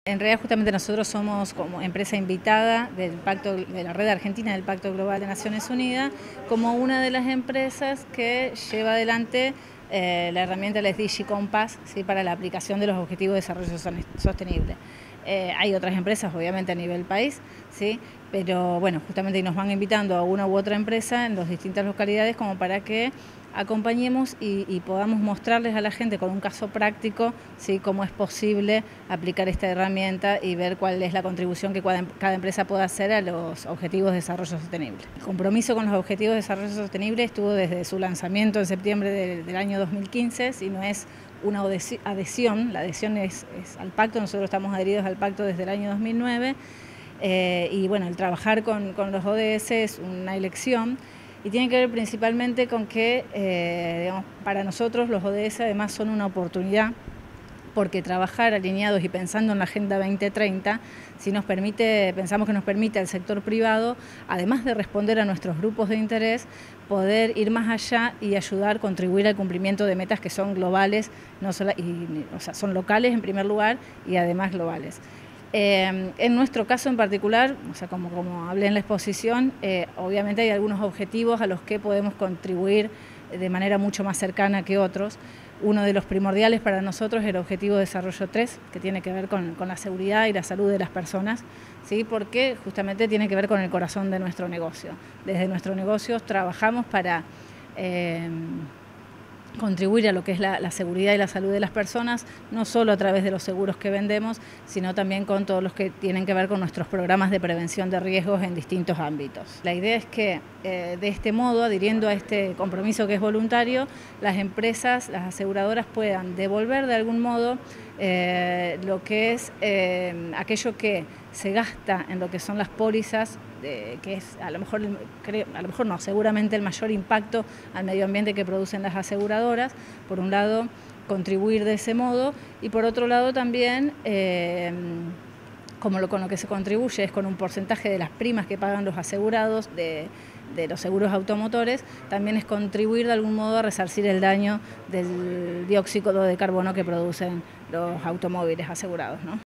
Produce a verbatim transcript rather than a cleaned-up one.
En realidad justamente nosotros somos como empresa invitada del Pacto, de la Red Argentina del Pacto Global de Naciones Unidas, como una de las empresas que lleva adelante eh, la herramienta del S D G Compass, ¿sí?, para la aplicación de los Objetivos de Desarrollo Sostenible. Eh, hay otras empresas, obviamente, a nivel país, ¿sí?, pero bueno, justamente nos van invitando a una u otra empresa en las distintas localidades como para que acompañemos y, y podamos mostrarles a la gente con un caso práctico, ¿sí?, cómo es posible aplicar esta herramienta y ver cuál es la contribución que cada, cada empresa puede hacer a los Objetivos de Desarrollo Sostenible. El compromiso con los Objetivos de Desarrollo Sostenible estuvo desde su lanzamiento en septiembre de, del año dos mil quince, si no es una adhesión, la adhesión es, es al pacto, nosotros estamos adheridos al pacto desde el año dos mil nueve, eh, y bueno, el trabajar con, con los O D S es una elección y tiene que ver principalmente con que, eh, digamos, para nosotros los O D S además son una oportunidad, porque trabajar alineados y pensando en la Agenda veinte treinta, si nos permite, pensamos que nos permite al sector privado, además de responder a nuestros grupos de interés, poder ir más allá y ayudar, contribuir al cumplimiento de metas que son globales, no solo, y, o sea, son locales en primer lugar y además globales. Eh, en nuestro caso en particular, o sea, como, como hablé en la exposición, eh, obviamente hay algunos objetivos a los que podemos contribuir de manera mucho más cercana que otros. Uno de los primordiales para nosotros es el Objetivo de Desarrollo tres, que tiene que ver con, con la seguridad y la salud de las personas, ¿sí?, porque justamente tiene que ver con el corazón de nuestro negocio. Desde nuestro negocio trabajamos para eh, contribuir a lo que es la, la seguridad y la salud de las personas, no solo a través de los seguros que vendemos, sino también con todos los que tienen que ver con nuestros programas de prevención de riesgos en distintos ámbitos. La idea es que eh, de este modo, adhiriendo a este compromiso que es voluntario, las empresas, las aseguradoras puedan devolver de algún modo eh, lo que es eh, aquello que se gasta en lo que son las pólizas, Eh, que es a lo mejor, creo, a lo mejor no, seguramente el mayor impacto al medio ambiente que producen las aseguradoras. Por un lado, contribuir de ese modo, y por otro lado también, eh, como lo, con lo que se contribuye es con un porcentaje de las primas que pagan los asegurados de, de los seguros automotores, también es contribuir de algún modo a resarcir el daño del dióxido de carbono que producen los automóviles asegurados, ¿no?